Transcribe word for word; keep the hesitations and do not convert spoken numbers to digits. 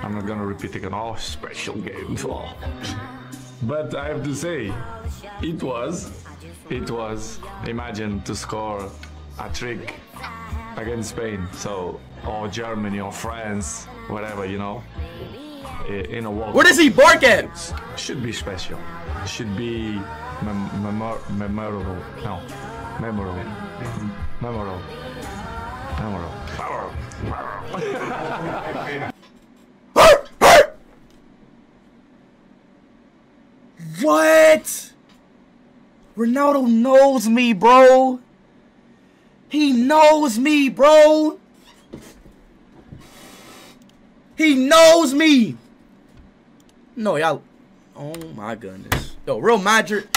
I'm not gonna repeat again. Oh, special game. Oh. But I have to say, it was, it was. Imagine to score a trick against Spain, so or Germany or France, whatever, you know, in a World Where does he bark at? Should be special. Should be mem memor memorable. No, memorable. Memorable. Memorable. Memorable. What? Ronaldo knows me, bro. He knows me, bro. He knows me. No, y'all. Oh my goodness. Yo, Real Madrid.